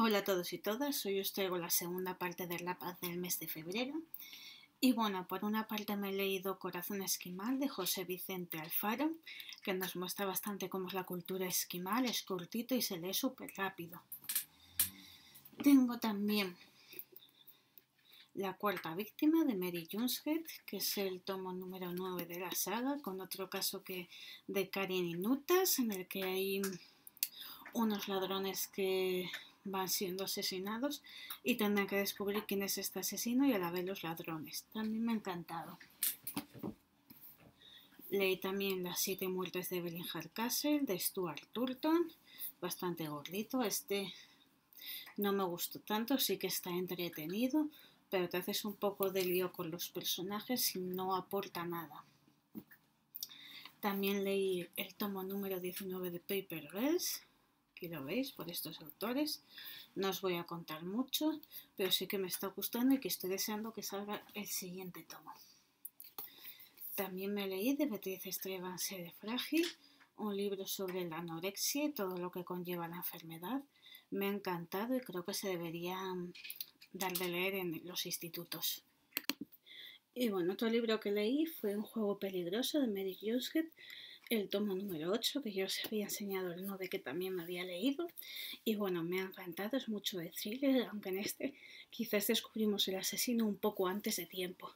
Hola a todos y todas, hoy os traigo la segunda parte del Rápaz del mes de febrero. Y bueno, por una parte me he leído Corazón Esquimal de José Vicente Alfaro, que nos muestra bastante cómo es la cultura esquimal, es cortito y se lee súper rápido. Tengo también La cuarta víctima de Mary Junshett, que es el tomo número 9 de la saga, con otro caso que de Karin y Nutas, en el que hay unos ladrones que van siendo asesinados y tendrán que descubrir quién es este asesino y a la vez los ladrones. También me ha encantado. Leí también Las 7 muertes de Evelyn Hardcastle de Stuart Turton, bastante gordito. Este no me gustó tanto, sí que está entretenido, pero te haces un poco de lío con los personajes y no aporta nada. También leí el tomo número 19 de Paper Girls. Aquí lo veis, por estos autores. No os voy a contar mucho, pero sí que me está gustando y que estoy deseando que salga el siguiente tomo. También me leí de Beatriz Estrebans de Frágil, un libro sobre la anorexia y todo lo que conlleva la enfermedad. Me ha encantado y creo que se debería dar de leer en los institutos. Y bueno, otro libro que leí fue Un juego peligroso de Mary Junshett, el tomo número 8, que yo os había enseñado el 9 que también me había leído. Y bueno, me ha encantado, es mucho de thriller, aunque en este quizás descubrimos el asesino un poco antes de tiempo.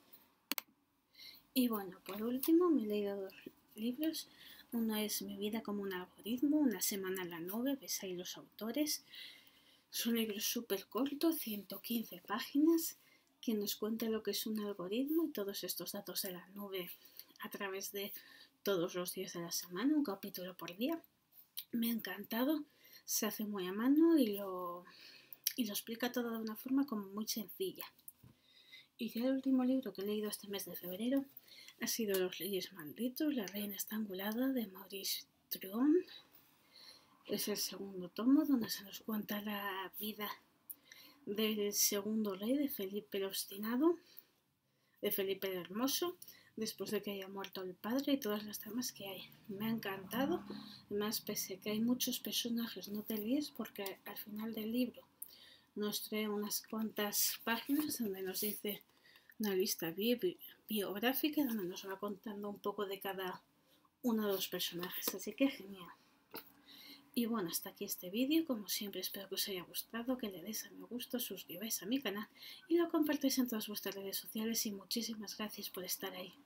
Y bueno, por último me he leído dos libros. Uno es Mi vida como un algoritmo, una semana en la nube, ves ahí los autores. Es un libro súper corto, 115 páginas, que nos cuenta lo que es un algoritmo y todos estos datos de la nube a través de todos los días de la semana, un capítulo por día. Me ha encantado, se hace muy a mano y lo explica todo de una forma como muy sencilla. Y ya el último libro que he leído este mes de febrero ha sido Los Reyes Malditos, la reina estrangulada de Maurice Truon. Es el segundo tomo donde se nos cuenta la vida del segundo rey, de Felipe el Obstinado, de Felipe el Hermoso, después de que haya muerto el padre y todas las tramas que hay. Me ha encantado, además pese a que hay muchos personajes, no te líes porque al final del libro nos trae unas cuantas páginas donde nos dice una lista biográfica donde nos va contando un poco de cada uno de los personajes, así que genial. Y bueno, hasta aquí este vídeo, como siempre espero que os haya gustado, que le deis a me gusta, suscribáis a mi canal y lo compartáis en todas vuestras redes sociales y muchísimas gracias por estar ahí.